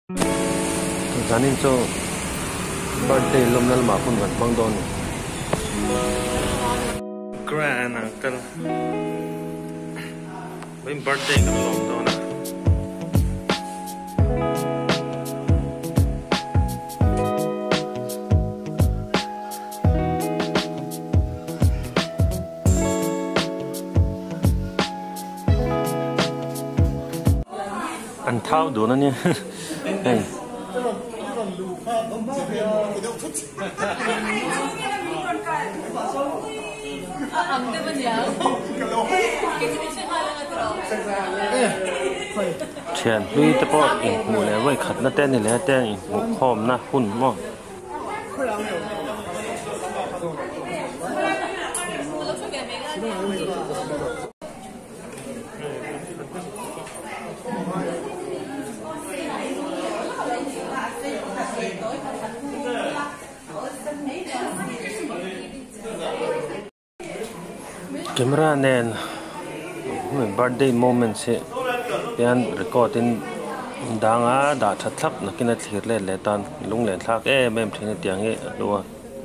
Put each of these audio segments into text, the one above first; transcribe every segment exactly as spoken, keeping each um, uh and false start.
Zanin so birthday lumnal mapun wan bang don. Grand uncle. When birthday kam long don na. Ăn thao đồ nó nha. Hey. Chuyện lui tập bộ mùa này với khát nó tên này là tên một hôm na hun mò. Camera nen birthday moment se yan recording danga da thatlap nakina thlir le le tan lung le thak e mem thine tiang e lo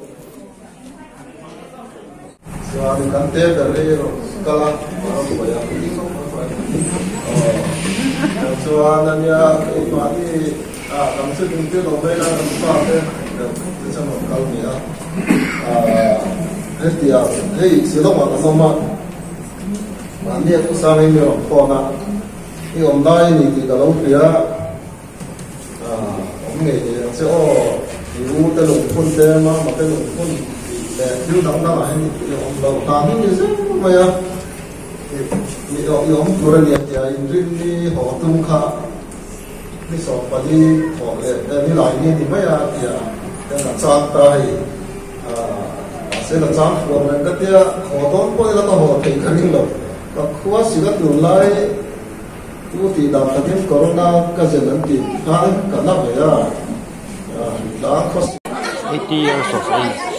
so an kan te da re kala ko ya so an ya ma ni a kam se tin te do be na pa te te sa no kal ni a hết tiệt, hey, sử dụng mà không mà, mà nhiều cũng sang đây nhiều khó na, cái hôm nay thì cái lâu kia, à, ông nghề thì sẽ ô, thì u tên lục phun tên mà mà tên lục phun, để lưu động đó là hay thì ông đầu tám như thế mà ya, thì ông ông chủ任thì anh riêng đi họ tung khá, đi sọp và đi họ để đi lại đi thì mấy à thì à, cái là trang tay, à sẽ là trang phục nên cái tia họ tốn coi là tao họ thấy cái gì đâu, và khóa sự cái tương lai, tu thì đào tạo thêm corona cái gì nên thì cái cái nào vậy à, đã có eighty years of age.